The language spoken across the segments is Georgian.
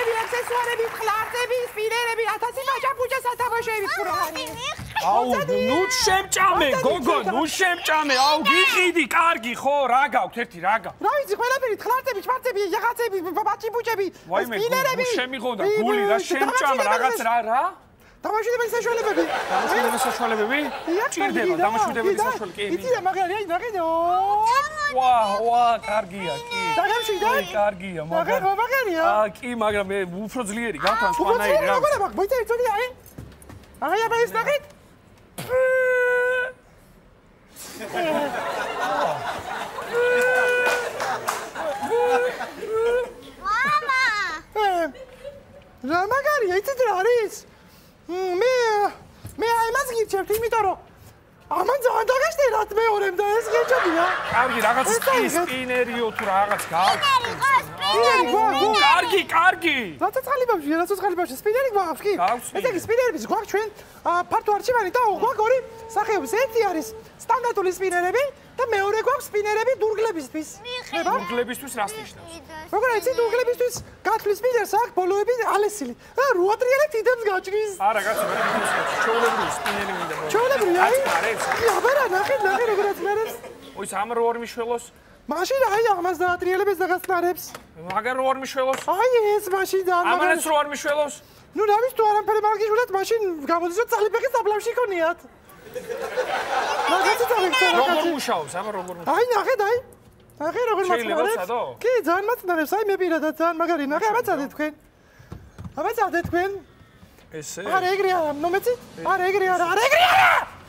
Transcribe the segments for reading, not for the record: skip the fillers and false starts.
ნაყენები, ექსესუარები, ხლარწები, სპინერები, 1000 მაჟა-ბუჯა სათამაშოებით ყურანი. აუ, ნუ შემჭამე, გოგო, ნუ შემჭამე. აუ, გიყიდი, კარგი, ხო, რა გაქვთ ერთი, რა გაქვთ? რა ვიცი, ყველაფერი, ხლარწები, შვარწები, იაღაცები, ბაჭი-ბუჯები, სპინერები. ვაიმე, შემიღონდა გული, რა შემჭამა, რაღაც რა? დამაშვიდებელი საშუალებები. დამაშვიდებელი საშუალებები? ჭირდება, დამაშვიდებელი საშუალები, კი. იცი რა, მაგრამ აი, ნაყენო. ვა, კარგია, კი. დაგამშვიდა? კარგია, მაგარია. კი, მაგრამ მე უფრო ძლიერი გავთან სხვანაირი რა. როგორ მაგ, მოიწერე წოდი აი. აი, აბა ის ნახეთ. მამა! რა მაგარია, იცით რა არის? მე აი მას გირჩევთ, იმიტომ რომ ამან ძალიან დაგაშტერათ მეორემ და ეს გეჭებია. კარგი, რაღაც სპინერიო თუ რაღაც გაქვს. სპინერი გვაქვს. კარგი. რა ცოცხალი ბავშვი, სპინერი გვაქვს კი? ესე იგი სპინერების გვაქვს ჩვენ ფართო არჩევანი და გვაქვს ორი სახეობის. ერთი არის სტანდარტული სპინერები და მეორე გვაქვს სპინერები დურგლებისთვის. დურგლებისთვის რას ნიშნავს? როგორ იცი დურგლებისთვის გათვლის სპინერს აქვს ბოლოები ალესილი. და რუატრიალებს იდებს გაჭრის. არა, კაცო, მე მითხრა, ჩაოლებრივი სპინერი მინდა. ჩაოლებრივი აი? აბა რა, ნახე, როგორ აწნარებს. ოი, სამ როარ მიშველოს? მაშინ აი ამას დაატრიალებს და გაწნარებს. მაგარ როარ მიშველოს? აი ეს მაშინ და ამანაც როარ მიშველოს? ნუ რა ვიცი თუ არამფერი მარგიშვილად მაშინ გამოდის რომ წალიბეკის დაბლავში ქონიათ. როგორ მუშაობს? აბა როგორ მუშაობს? აი ნახეთ აი. ნახე როგორ მაწნარებს? კი, ძალიან მაწნარებს. აი მე პირადად ძალიან მაგარი ნახე, აბაცადეთ თქვენ. აბაცადეთ თქვენ. ესე? არა ეგრე არა, მომეცი? არა ეგრე არა, არა ეგრე არა!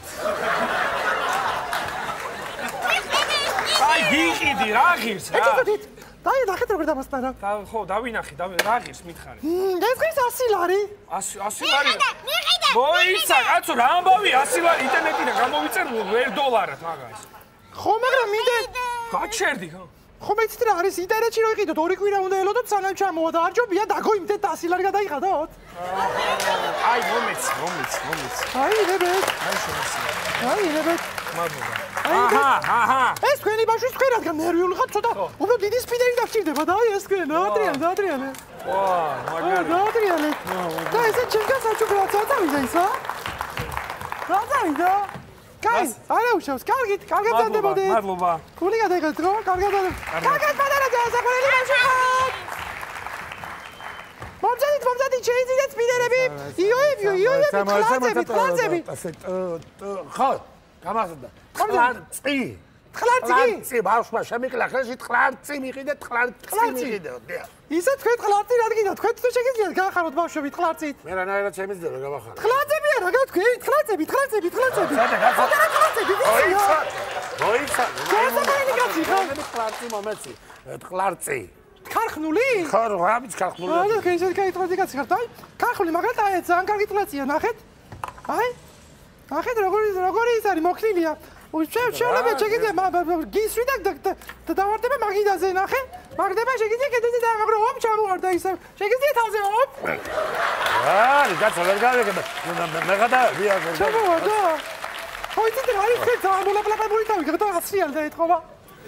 აი გიყიდი, რა ღირს რა? ეთქვით, დაი ნახეთ როგორ დამასტარა. ხო, დავინახე, რა ღირს მითხარი? ეს ღირს 100 ლარი. 100 ლარი? მოიცა, კაცო, რა ამბავი 100 ლარი ინტერნეტიდან გამოვიწერ $1 მაგას. ხო, მაგრამ მინდა გაჩერდი ხო? ხო მეცით რა არის ინტერნეტში რო იყიდოთ 2 კვირა უნდა ელოდოთ სანამ ჩამოვა და არ ჯობია დაგოიმდეთ 100 ლარი გადაიღადოთ. აი მომეც. აი ნებეთ. აი ნებეთ. მადლობა. აჰა. ეს თქვენი ბავშვის თქვენ რადგან ნერვიული ხართ ცოტა უფრო დიდი სპინერი დაგჭირდება და აი ეს თქვენ დაატრიალე. ვა, მაგარი. დაატრიალე. და ესე ჩემგან საჩუქრად წავიდა ისა? რა წავიდა? კაი, არა უშავს, კარგით დამდებოდეთ. მადლობა. გული გადაიღეთ რო? კარგად პატარა დასაყრელი ბავშვი ხარ. მომზადით შეიძლება სპინერები. იოები, ხლარწები. ხო, გამახსენდა. ხლარწი, ბავშვმა შემიკლა ხელში ხლარწი მიყიდეთ, ხლარწი. ისე თქვენ ხლარწი რადგინა, თქვენ თუ შეგიძლიათ გაახაროთ ბავშვებით ხლარწით. მე რანაირად შემიძლია გავახარო. ხლარწები არა, გავთქვით, ხლარწები. მოიცა. ხლარწი მომეცი. ხლარწი. ქარხნული? ხო, რა ვიცი ქარხნული. არა, კეისე კაიტროდი კაცი ხართ, აი. ქარხნული, მაგრამ აი ძალიან კარგი ხლარწია, ნახეთ. აი. ნახეთ როგორი ის არის, მოქნილია. შევლებეთ შეგიძლია გისვი და დავარდება მაგიდაზე, ნახე. მაგდება შეგიძლია კიდეზე დააღრო, ოპ, ჩამოვარდა ისე. შეგიძლია თავზე ოპ. არა, კაცო, ვერ გავიგებ. მე გადავია. ჩამოვარდა. ხო, იცით რა არის ხეთ, ამოლაპლაპებული თავი, გადავა 100 და ეთქობა.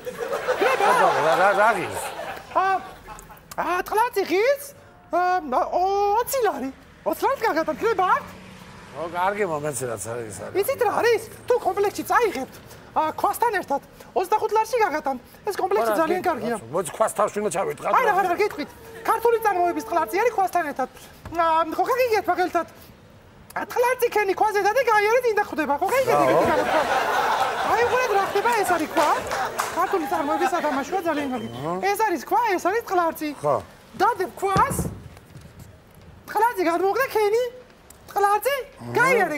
რა ღირს? ხლარწი ღირს 20 ლარი. 20 ლარი გაგატანქრება? ო, კარგი მომენტი რაც არის. იცით რა არის? თუ კომპლექსი წაიღებთ ქვასთან ერთად 25 ლარში გაგატან. ეს კომპლექსი ძალიან კარგია. მოდი ქვას თავში უნდა ჩავიტყავ. არა, გეტყვით. ქართული წარმოების ხლარწი არის ქვასთან ერთად. ხო, გიგეთ მაგალითად. ხლარწი ქენი ქვაზე და გაიარეთ ინდა ხვდება. ხო, გიგეთ. აი, უყურეთ რა ხდება, ეს არის ქვა. ქართული წარმოების სათამაშოა ძალიან კარგი. ეს არის ქვა, ეს არის ხლარწი. ხო. დადებ ქვას. ხლარწი გადმოუხდა ქენი. ხლარწი? გაიარე,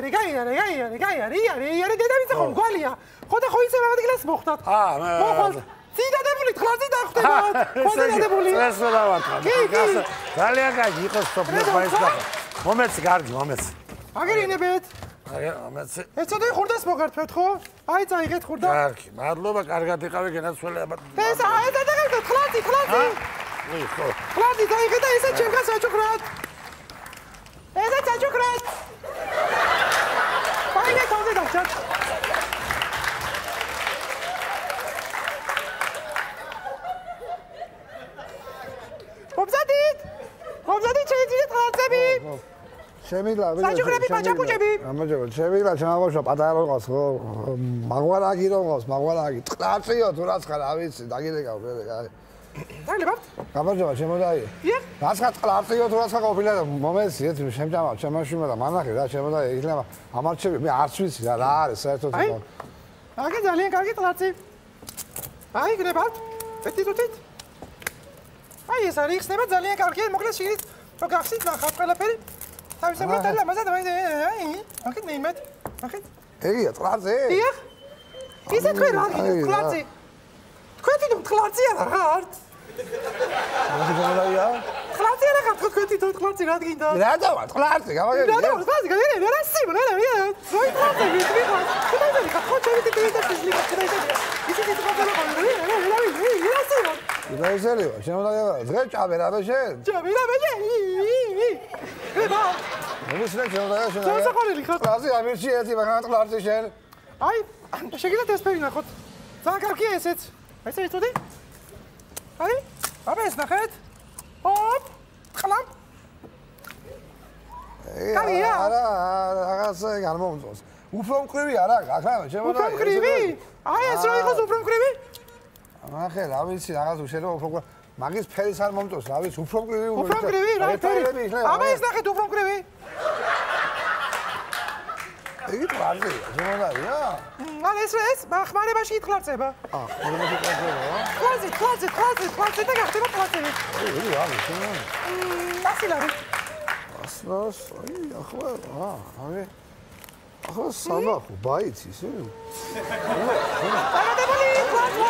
დედამიწა ხომ გვალია. ხო და ხო ისე მაგდილას მოხდათ. მოხვალ. ძიდადებული ხლარწი დახვდებათ. ხოდადებული. ეს რა ვარ. ძალიან კარგი იყოს სოფლის ბაისკა. მომეცი, კარგი, მომეცი. აგერინებეთ. მომეცი. ეს ცოტა ხურდას მოგართვეთ, ხო? აი წაიღეთ ხურდა. კარგი, მადლობა, კარგად იყავი გენაცვლე აბა. ეს აი დაგაგეთ ხლარწი. ხო. ხლარწი დაიღეთ და ესე ჩემგან საჩუქრად. ესე საჩუქრად. აი თავზე დავჭათ. შემიძლია საჯუხრები პაჭაპუჭები ამაჯობა შემიძლია შემაღავშვა პატარა როყოს ხო მაგვარაგი როყოს მაგვარაგი ტყარწიო თუ რაც ხარ ავიცი დაგიდეკავ მე დაგლებავთ გამარჯობა შემოდაი რაც ხარ ტყარწიო თუ რაც ხარ ყოფილა მომეციეთ შემჭამა შემაშუმა და მანახე რა შემოდაი იქნება ამარჩები მე არც ვიცი რა არის საერთოდ აი ძალიან კარგი ტყარწი აი გნებავთ ერთი თუთით აი ეს არის ხსნება ძალიან კარგია მოკლედ შიგნით რო გახსით ნახავთ ყველაფერი თავისებურად არის ამაზე აი აქეთ მეიმეთ აქეთ ეგია ტყარწი დიახ ისე თქვენ რა გინდათ ტყარწი თქვენ თვითონ ტყარწი არა ხართ შემოდაია ტყარწი არა ხართ თქვენ თვითონ ტყარწი რა გინდათ რა დავა ტყარწი გამაგები რა დავა ტყარწი გამაგები რა სიმო რა ზოი ტყარწი ვიტყვი ხოთები ხოთები ტყარწი ისე ტყარწი რა სიმო დაიზელია შემოდაია დღე ჭამე რა ბეშენ ჭამე რა ბეშენ ება მომისლენ შემოდაია შენ სასაყარელი ხარ ტყარწი ამირჩი ერთი მაგან ტყარწი შენ აი შეგიძლიათ ეს ფერი ნახოთ ძალიან კარგია ესეც ესე იცოდი აი აბა ეს ნახეთ ოპ ხლამ კარგია არა რაღაცა გამომწოს უფრო მკვრივი არა ახლა შემოდაია უფრო მკვრივი აი ეს რა იყოს უფრო მკვრივი ახლა რა ვიცი რაღაც უშერო უფრო მაგის ფერის არ მომწოს რა ვიცი უფრო მკვრივი უფრო მკვრივი რა ფერი აბა ეს ნახეთ უფრო მკვრივი იგი ტყარწია შემოდაია ან ეს ხმარებაში იტყლარწება ხმარებაში იტყლარწება ტყარწი და გახდება ტყარწი იგი რა ვიცი მასილარი ასლას აი ახლა აი ახლა სამახო ბაიცის დაგადებული ტყარწი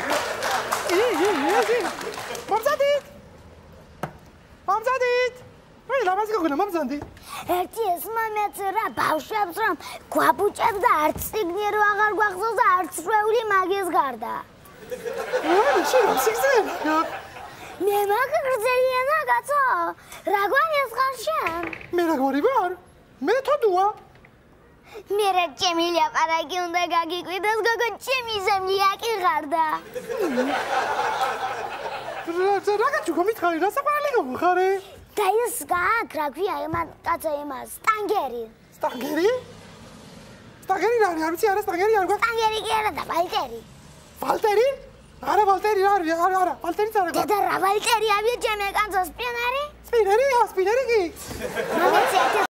მომზადით მე ლამაზი გოგონა მომზადი ერთი ეს მომეწერა ბავშვებს რომ გვაბუჭებს და არც სიგნე რო აღარ გვახსოვს და არც შვეული მაგის გარდა ვაი შეიძლება სიგნე მე მაგგრძელია და კაცო რა გვანიეს ხარ შენ მე როგორი ვარ მეთოდოა მე რა ჩემი ლაპარაკი უნდა გაგიკვირდეს გოგო ჩემი ზემლია კი გარდა რა გაჩუქო მითხარი რა საყარელი გოგოხარე და ის გაკ რა ქვია ემან კაცო ემას სტანგერი სტანგერი რა არის არ ვიცი არა სტანგერი არ გვაქვს სტანგერი კი არა და ვალტერი ვალტერი არა ვალტერი არა ვალტერიც არა და რა ვალტერი ავი ჩემე კაცო სპინერი სპინერი კი მომეცეთ